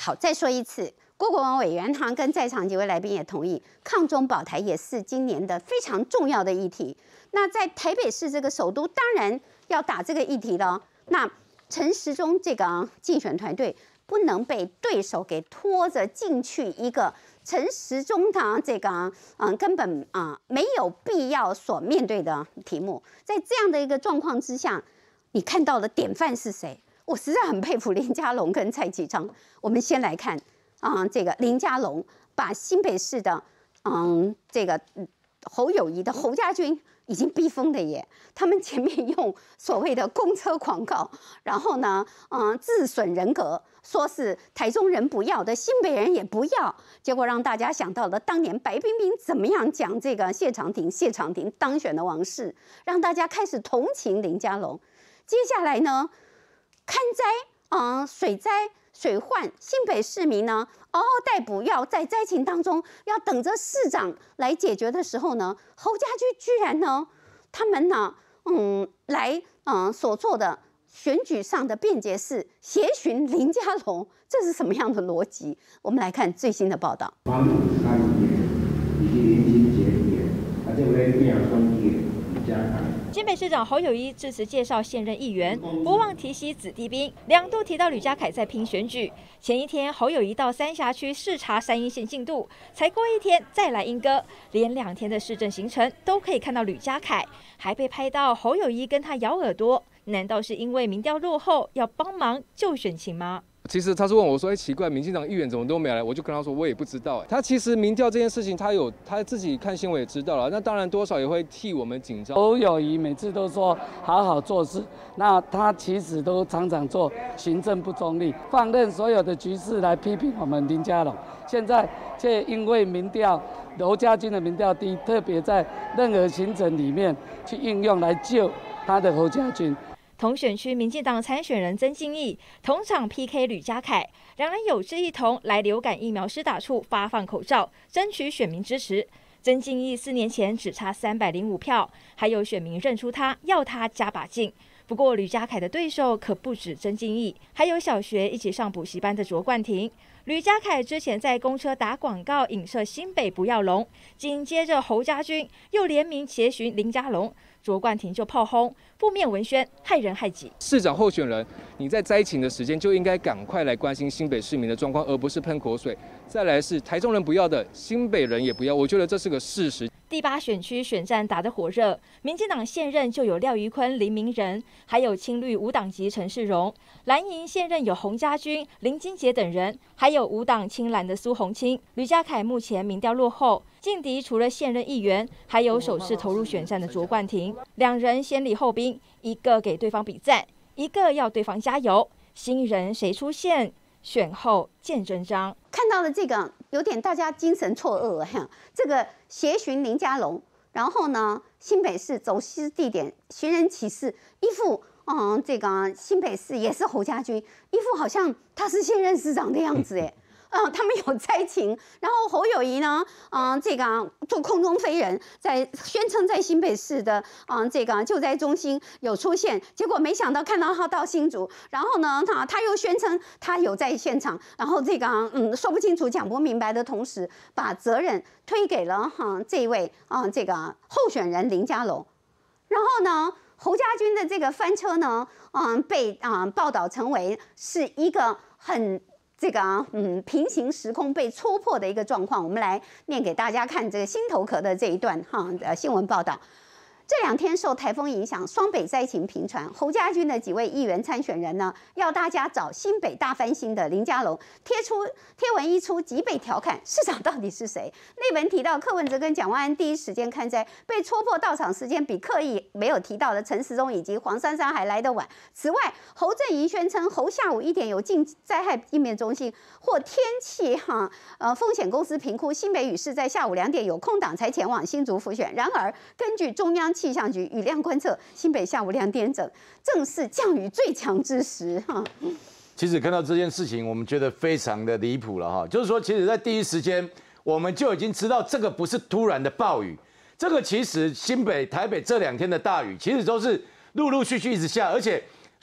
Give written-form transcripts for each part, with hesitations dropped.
好，再说一次，郭国文委员跟在场几位来宾也同意，抗中保台也是今年的非常重要的议题。那在台北市这个首都，当然要打这个议题了。那陈时中这个竞选团队不能被对手给拖着进去一个陈时中的这个根本没有必要所面对的题目。在这样的一个状况之下，你看到的典范是谁？我实在很佩服林佳龙跟蔡其昌。我们先来看这个林佳龙把新北市的这个侯友宜的侯家军已经逼疯的耶！他们前面用所谓的公车广告，然后呢，自损人格，说是台中人不要的，新北人也不要，结果让大家想到了当年白冰冰怎么样讲这个谢长廷当选的往事，让大家开始同情林佳龙。接下来呢，勘灾水灾。水患，新北市民呢嗷嗷待哺，要在灾情当中要等着市长来解决的时候呢，侯家驹居然呢，他们呢，所做的选举上的辩解是协寻林佳龙，这是什么样的逻辑？我们来看最新的报道。 黄埔3年以及林清杰也，这位苗兄弟李家凯。 新北市长侯友宜致辞介绍现任议员，不忘提携子弟兵，2度提到吕家凯在拼选举。前一天，侯友宜到三峡区视察3一线进度，才过一天再来莺歌，连2天的市政行程都可以看到吕家凯，还被拍到侯友宜跟他咬耳朵，难道是因为民调落后要帮忙救选情吗？ 其实他是问我说：“奇怪，民进党议员怎么都没来？”我就跟他说：“我也不知道。”他其实民调这件事情，他自己看新闻也知道了。那当然多少也会替我们紧张。 侯友宜每次都说好好做事，那他其实都常常做行政不中立，放任所有的局势来批评我们林佳龙。现在却因为民调侯家军的民调低，特别在任何行程里面去应用来救他的侯家军。 同选区民进党参选人曾敬义同场 PK 吕家凯，两人有志一同来流感疫苗施打处发放口罩，争取选民支持。曾敬义4年前只差305票，还有选民认出他，要他加把劲。不过吕家凯的对手可不止曾敬义，还有小学一起上补习班的卓冠廷。吕家凯之前在公车打广告影射新北不要龙，紧接着侯家军又联名协寻林佳龙，卓冠廷就炮轰负面文宣害人害己。 市长候选人，你在灾情的时间就应该赶快来关心新北市民的状况，而不是喷口水。再来是台中人不要的，新北人也不要，我觉得这是个事实。 第8选区选战打得火热，民进党现任就有廖瑜坤、林明仁，还有青绿无党籍陈世荣，蓝营现任有洪家军、林金杰等人，还有无党青蓝的苏宏清。吕家凯目前民调落后，劲敌除了现任议员，还有首次投入选战的卓冠廷，两人先礼后兵，一个给对方比赞，一个要对方加油。新人谁出现，选后见真章。 看到了这个，有点大家精神错愕哈。这个协寻林佳龙，然后呢，新北市走失地点寻人启事，一副这个新北市也是侯家军，一副好像他是现任市长的样子哎。他们有灾情，然后侯友宜呢，这个做空中飞人，在宣称在新北市的这个救灾中心有出现，结果没想到看到他到新竹，然后呢，他又宣称他有在现场，然后这个说不清楚、讲不明白的同时，把责任推给了这一位这个候选人林佳龙，然后呢，侯家军的这个翻车呢，被报道成为是一个很。这个平行时空被戳破的一个状况，我们来念给大家看这个心头壳的这一段新闻报道。这2天受台风影响，双北灾情频传。侯家军的几位议员参选人呢，要大家找新北大翻新的林佳龙。贴文一出，即被调侃市长到底是谁？内文提到柯文哲跟蒋万安第一时间看灾，被戳破到场时间比刻意没有提到的陈时中以及黄珊珊还来得晚。此外，侯正宜宣称侯下午1点有进灾害应变中心，或天气风险公司评估，新北雨势在下午2点有空档才前往新竹辅选。然而，根据中央气象局雨量观测，新北下午2点整正是降雨最强之时其实看到这件事情，我们觉得非常的离谱了哈。就是说，其实在第一时间，我们就已经知道这个不是突然的暴雨，这个其实新北、台北这2天的大雨，其实都是陆陆续续一直下，而且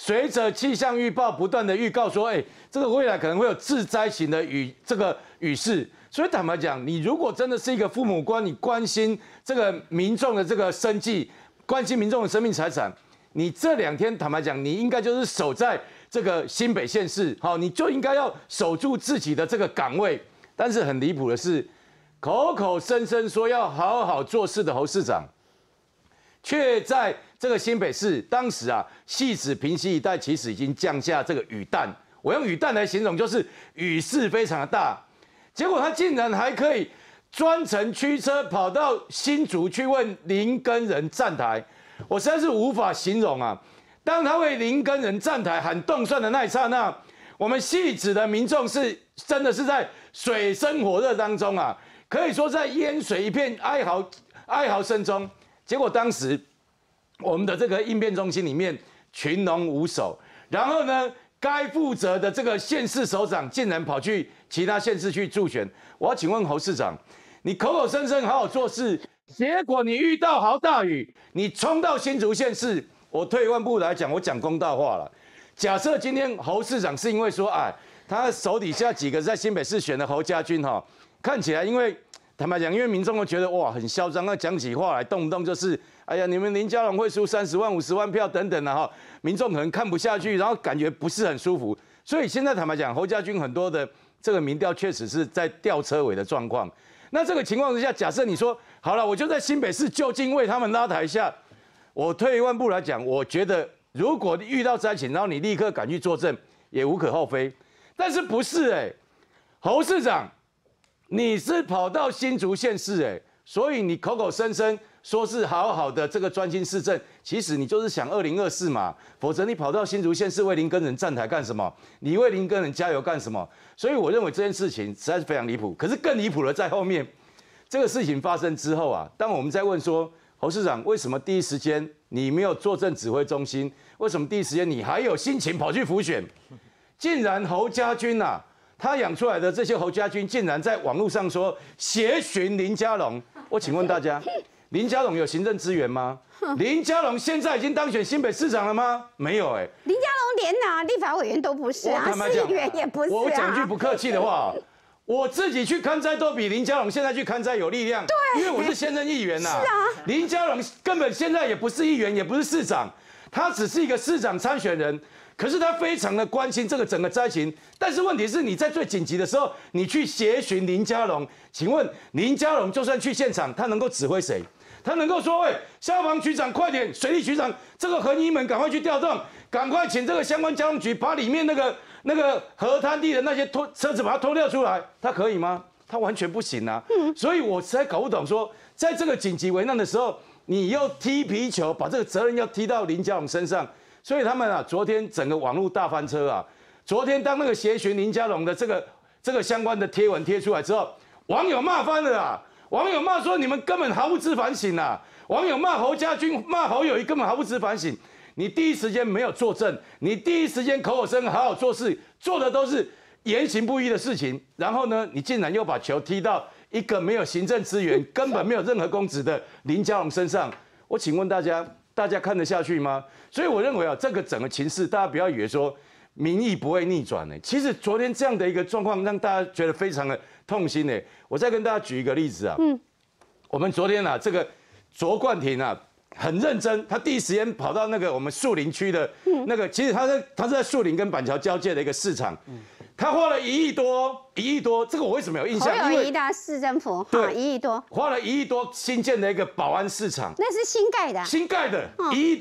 随着气象预报不断的预告说，这个未来可能会有致灾型的雨势。所以坦白讲，你如果真的是一个父母官，你关心这个民众的这个生计，关心民众的生命财产，你这2天坦白讲，你应该就是守在这个新北县市，好，你就应该要守住自己的这个岗位。但是很离谱的是，口口声声说要好好做事的侯市长，却在这个新北市当时啊，汐止平溪一带其实已经降下这个雨弹，我用雨弹来形容，就是雨势非常的大。结果他竟然还可以专程驱车跑到新竹去问林耕仁站台，我实在是无法形容啊！当他为林耕仁站台喊动算的那一刹那，我们汐止的民众是真的是在水深火热当中啊，可以说在淹水一片哀嚎声中。结果当时我们的这个应变中心里面群龙无首，然后呢，该负责的这个县市首长竟然跑去其他县市去助选。我要请问侯市长，你口口声声好好做事，结果你遇到豪大雨，你冲到新竹县市。我退一万步来讲，我讲公道话了。假设今天侯市长是因为说，他手底下几个在新北市选的侯家军哈，看起来因为坦白讲，因为民众都觉得哇很嚣张，那讲起话来动不动就是，哎呀你们林佳龙会输30万50万票等等的哈，民众可能看不下去，然后感觉不是很舒服。所以现在坦白讲，侯家军很多的这个民调确实是在吊车尾的状况。那这个情况之下，假设你说好了，我就在新北市就近为他们拉抬一下，我退一万步来讲，我觉得如果遇到灾情，然后你立刻赶去作证，也无可厚非。但是不是侯市长，你是跑到新竹县市所以你口口声声说是好好的这个专心市政，其实你就是想2024嘛，否则你跑到新竹县市为林耕仁站台干什么？你为林耕仁加油干什么？所以我认为这件事情实在是非常离谱。可是更离谱的在后面，这个事情发生之后啊，当我们在问说侯市长为什么第一时间你没有坐镇指挥中心，为什么第一时间你还有心情跑去辅选？竟然侯家军啊，他养出来的这些侯家军竟然在网络上说协寻林佳龙。我请问大家，林佳龙有行政资源吗？林佳龙现在已经当选新北市长了吗？没有林佳龙连立法委员都不是啊，市议员也不是啊。 我讲句不客气的话，我自己去勘灾都比林佳龙现在去勘灾有力量。对，因为我是现任议员呐。是啊。林佳龙根本现在也不是议员，也不是市长，他只是一个市长参选人。可是他非常的关心这个整个灾情，但是问题是你在最紧急的时候，你去协寻林佳龙，请问林佳龙就算去现场，他能够指挥谁？他能够说，消防局长快点，水利局长这个横移门赶快去调动，赶快请这个相关交通局把里面那个河滩地的那些车子把它拖掉出来，他可以吗？他完全不行啊！所以我实在搞不懂说，在这个紧急危难的时候，你又踢皮球，把这个责任要踢到林佳龙身上。所以他们啊，昨天整个网络大翻车啊！昨天当那个协寻林佳龙的这个相关的贴文贴出来之后，网友骂翻了啊！网友骂说你们根本毫不知反省啊！网友骂侯家军，骂侯友宜根本毫不知反省。你第一时间没有作证，你第一时间口口声声好好做事，做的都是言行不一的事情。然后呢，你竟然又把球踢到一个没有行政资源、根本没有任何公职的林佳龙身上。我请问大家看得下去吗？所以我认为啊，这个整个情势，大家不要以为说民意不会逆转其实昨天这样的一个状况，让大家觉得非常的痛心我再跟大家举一个例子啊，我们昨天啊，这个卓冠廷啊，很认真，他第一时间跑到那个我们树林区的那个，其实他是在树林跟板桥交界的一个市场。他花了1亿多，这个我为什么有印象？ 侯友宜的市政府对1亿多， 花了1亿多新建的一个保安市场， 那是新盖的， 新盖的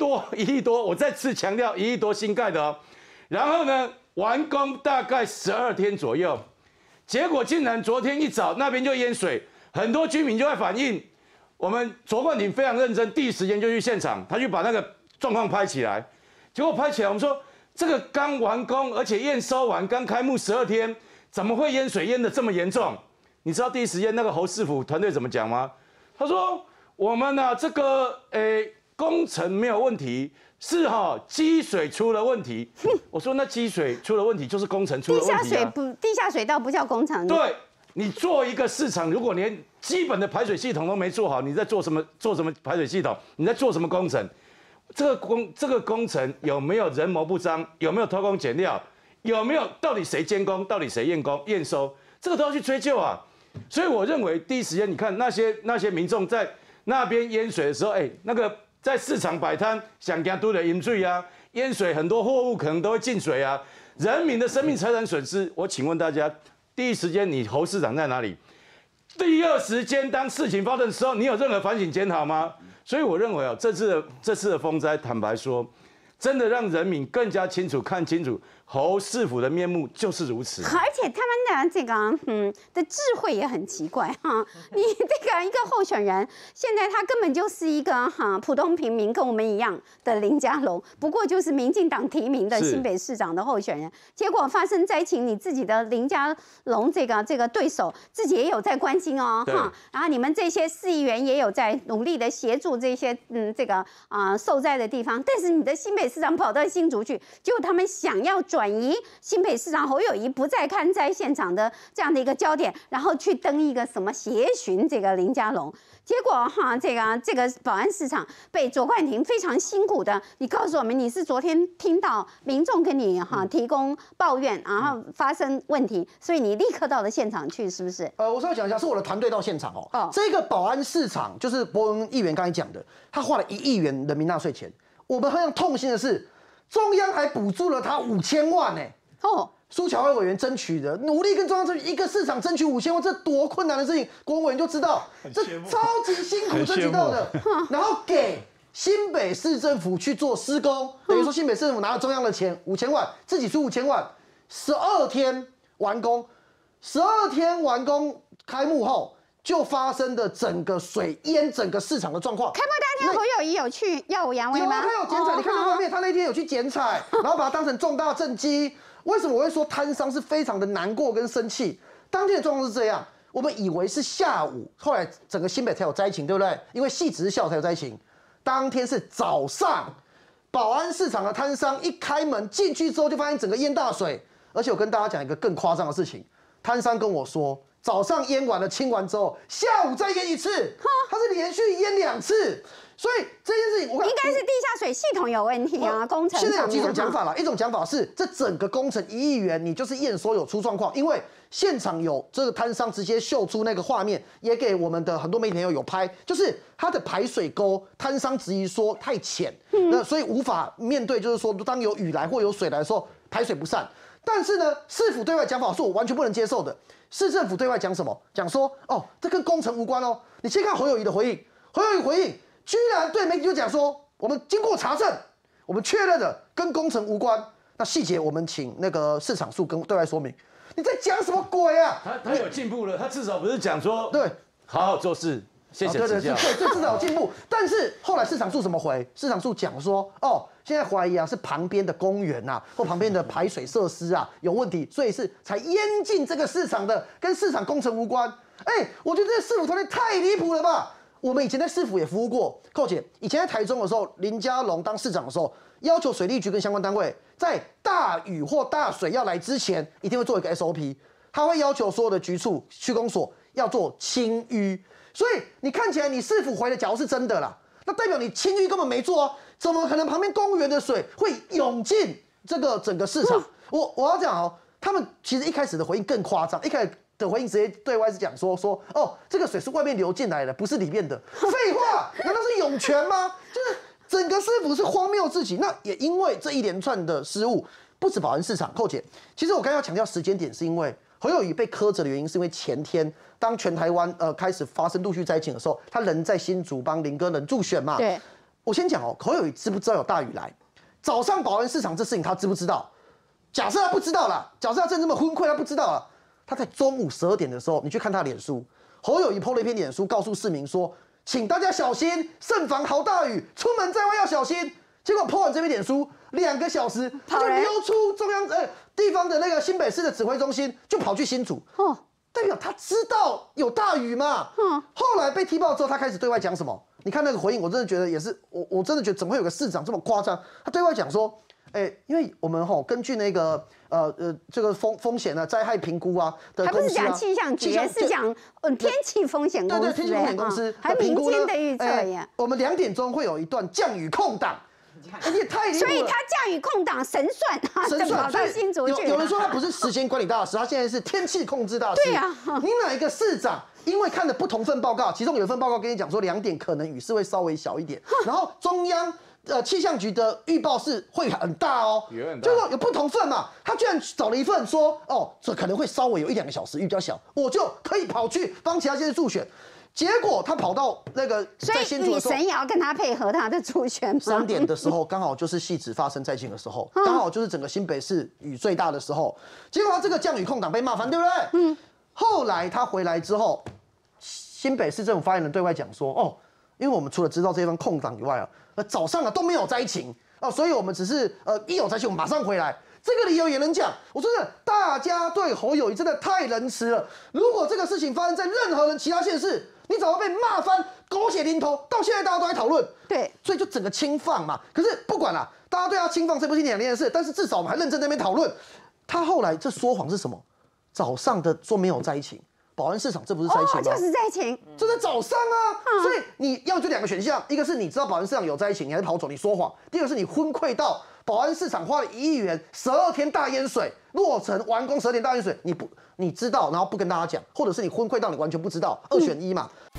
1亿多，我再次强调1亿多新盖的然后呢，完工大概12天左右，结果竟然昨天一早那边就淹水，很多居民就在反映，我们卓冠廷非常认真，第一时间就去现场，他去把那个状况拍起来，结果拍起来我们说。这个刚完工，而且验收完，刚开幕12天，怎么会淹水淹得这么严重？你知道第一时间那个侯市府团队怎么讲吗？他说：“我们这个工程没有问题，是积水出了问题。”我说：“那积水出了问题，就是工程出了问题啊。 地下水道不叫工程。 对，你做一个市场，如果连基本的排水系统都没做好，你在做什么排水系统？你在做什么工程？” 这个工程有没有人谋不臧，有没有偷工减料，有没有到底谁监工，到底谁验收，这个都要去追究啊。所以我认为第一时间，你看那些民众在那边淹水的时候，那个在市场摆摊，想给他都得淹水啊，淹水很多货物可能都会进水啊，人民的生命财产损失。我请问大家，第一时间你侯市长在哪里？第二时间当事情发生的时候，你有任何反省检讨吗？所以我认为这次的风灾，坦白说，真的让人民更加看清楚侯市府的面目就是如此。 而且他们的这个的智慧也很奇怪哈，你这个一个候选人，现在他根本就是一个普通平民，跟我们一样的林佳龙，不过就是民进党提名的新北市长的候选人，结果发生灾情，你自己的林佳龙这个对手自己也有在关心哦哈，然后你们这些市议员也有在努力的协助这些受灾的地方，但是你的新北市长跑到新竹去，结果他们想要转移新北市长侯友宜不再看灾现场的这样的一个焦点，然后去登一个什么协寻这个林佳龙，结果这个保安市场被卓冠廷非常辛苦的，你告诉我们你是昨天听到民众跟你提供抱怨，然后发生问题，所以你立刻到了现场去，是不是？ 我稍微讲一下，是我的团队到现场哦。这个保安市场就是博文议员刚才讲的，他花了1亿元人民纳税钱。我们非常痛心的是，中央还补助了他5000万呢。苏巧慧委员争取的，努力跟中央争取一个市场争取5000万，这多困难的事情，国文委员就知道，这超级辛苦争取到的，然后给新北市政府去做施工，等于说新北市政府拿了中央的钱5000万，自己出5000万，12天完工，12天完工开幕后就发生的整个水淹整个市场的状况。 开幕当天侯友宜有去耀武扬威吗？ 有，他有剪彩，你看到外面，他那天有去剪彩，然后把它当成重大政绩。为什么我会说摊商是非常的难过跟生气？当天的状况是这样，我们以为是下午，后来整个新北才有灾情，对不对？因为汐止是下午才有灾情，当天是早上，保安市场的摊商一开门进去之后，就发现整个淹大水。而且我跟大家讲一个更夸张的事情，摊商跟我说，早上淹完了清完之后，下午再淹一次，他是连续淹2次。所以这件事情，我应该是地下水系统有问题啊，工程现在有几种讲法啦，一种讲法是这整个工程1亿元，你就是验收有出状况，因为现场有这个摊商直接秀出那个画面，也给我们的很多媒体朋友有拍，就是它的排水沟，摊商质疑说太浅，那所以无法面对，就是说当有雨来或有水来的时候排水不善。但是呢，市府对外讲法是我完全不能接受的。市政府对外讲什么？讲说这跟工程无关哦。你先看侯友宜的回应，侯友宜回应。居然对媒体就讲说，我们经过查证，我们确认了跟工程无关。那细节我们请那个市场处跟对外说明。你在讲什么鬼啊？ 他有进步了，他至少不是讲说对， 好好做事，谢谢指教。 对，至少有进步。但是后来市场处怎么回？市场处讲说，现在怀疑是旁边的公园或旁边的排水设施有问题，所以是才淹进这个市场的，跟市场工程无关。我觉得这市府团队太离谱了吧？我们以前在市府也服务过，寇姐，以前在台中的时候，林佳龙当市长的时候，要求水利局跟相关单位在大雨或大水要来之前，一定会做一个 SOP， 他会要求所有的局处、区公所要做清淤。所以你看起来你市府回的假如是真的啦，那代表你清淤根本没做啊，怎么可能旁边公园的水会涌进这个整个市场？我要讲他们其实一开始的回应更夸张，一开始的回应直接对外是讲说这个水是外面流进来的，不是里面的。废话，难道是涌泉吗？就是整个市府是荒谬至极。那也因为这一连串的失误，不止保安市场，寇姐，其实我刚才要强调时间点，是因为侯友宜被苛责的原因，是因为前天当全台湾开始发生陆续灾情的时候，他人在新竹帮林哥人助选嘛。 对， 我先讲侯友宜知不知道有大雨来？早上保安市场这事情他知不知道？假设他不知道啦，假设他真这么昏聩，他不知道啦。他在中午12点的时候，你去看他的脸书，侯友宜 po 了一篇脸书，告诉市民说，请大家小心，慎防豪大雨，出门在外要小心。结果 po 完这篇脸书2个小时，他就溜出中央地方的那个新北市的指挥中心，就跑去新竹。代表他知道有大雨嘛。后来被踢爆之后，他开始对外讲什么？你看那个回应，我真的觉得也是，我真的觉得怎么会有个市长这么夸张？他对外讲说，因为我们根据那个这个风险灾害评估的公司还不是讲气象局，是讲天气风险公司， 对，天气风险公司还民间的预测耶。 我们2点钟会有一段降雨空档， 你也太离谱了。 所以他驾驭空档神算啊， 神算， 跑到新竹去。 有人说他不是时间管理大师，他现在是天气控制大师。 对呀， 你哪一个市长？因为看了不同份报告，其中有一份报告跟你讲说2点可能雨势会稍微小一点，然后中央气象局的预报是会很大哦，结果有不同份嘛，他居然找了一份说哦，这可能会稍微有1-2个小时雨比较小，我就可以跑去帮其他县市助选。结果他跑到那个在新竹的时候， 所以雨神也要跟他配合他的助选吗 ？3点的时候刚好就是汐止发生灾情的时候，刚好就是整个新北市雨最大的时候。结果他这个降雨空档被骂翻，对不对？后来他回来之后，新北市政府发言人对外讲说，哦，因为我们除了知道这份空档以外啊，早上都没有灾情哦，所以我们只是一有灾情我们马上回来。这个理由也能讲，我说真的，大家对侯友宜真的太仁慈了。如果这个事情发生在任何人其他县市，你早就被骂翻，狗血淋头，到现在大家都在讨论。 对， 所以就整个轻放嘛。可是不管啦，大家对他轻放这不是2件事，但是至少我们还认真在那边讨论。他后来这说谎是什么？早上的说没有灾情，保安市场这不是灾情吗？ 就是灾情， 这在早上啊。所以你要就2个选项，一个是你知道保安市场有灾情，你还是跑走，你说谎；第二个是你昏聩到保安市场花了1亿元，12天大淹水，落成完工12天大淹水，你知道，然后不跟大家讲，或者是你昏聩到你完全不知道，2选1嘛。